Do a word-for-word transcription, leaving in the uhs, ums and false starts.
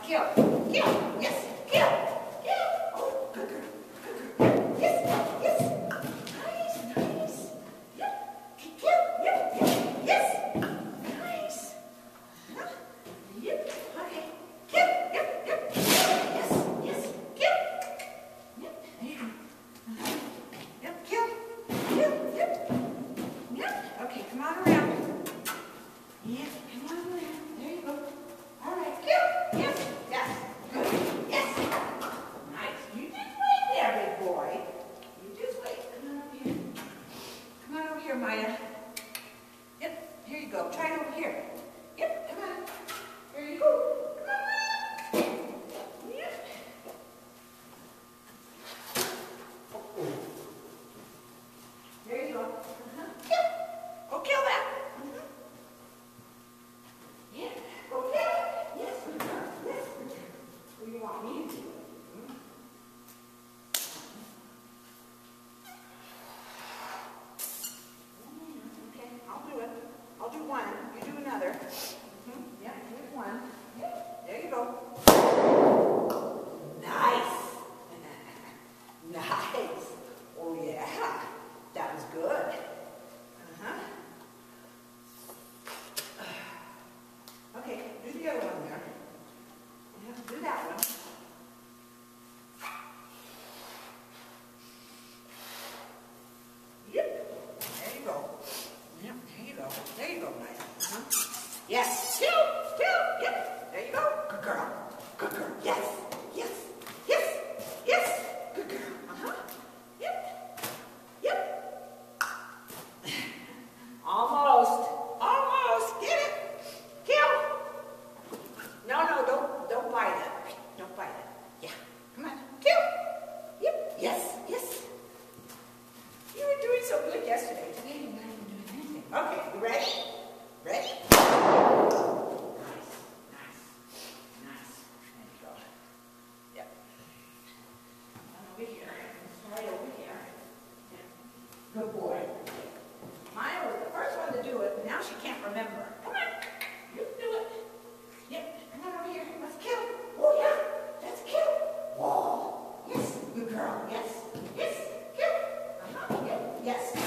kill, kill, yes, kill, kill. Oh, good girl, good girl. Yes, yes. Nice, nice. Yep, kill, yep, yep, yes. Nice. Huh? Yep, okay. Kill, yep, yep. Yes, yes, kill. Yep, there you go. Uh-huh. Yep, kill, kill, yep. Yep, okay, come on around. Yep, come on around. There you go. All right, kill. Yes, yes, good. Yes. Nice. You just wait there, big boy. You just wait. Come on over here. Come on over here, Maya. Yep, here you go. Try it over here. Yep, come on. There you go. Come on. Yep. There you go. Uh-huh. Kill. Go kill that. Uh-huh. Yeah. Go kill it. Yes, good girl. Yes, good girl. What do you want me to do? Hmm? Okay, I'll do it. I'll do one. You do another. Mm-hmm. Yeah, here's one. Yep. There you go. Nice. Nice. Oh, yeah. That was good. Uh-huh. Okay, do the other one there. Yeah, do that one. Yep. There you go. Yep, there you go. There you go, nice. Uh-huh. Yes. Kill, kill. Yep. There you go. Good girl. Good girl. Yes. Yes. Yes. Yes. Good girl. Uh-huh. Yep. Yep. Almost. Almost. Get it. Kill. No, no, don't don't bite it. Don't bite it. Yeah. Come on. Kill. Yep. Yes. Yes. You were doing so good yesterday. Today you're not even doing anything. Okay, you ready? Ready? Nice. Nice. Nice. There you go. Yep. And over here. Right over here. Yeah. Good boy. Maya was the first one to do it, but now she can't remember. Come on. You do it. Yep. Come on over here. Let's kill. Oh, yeah. Let's kill. Whoa. Yes. Good girl. Yes. Yes. Kill. Uh-huh. Yep. Yes.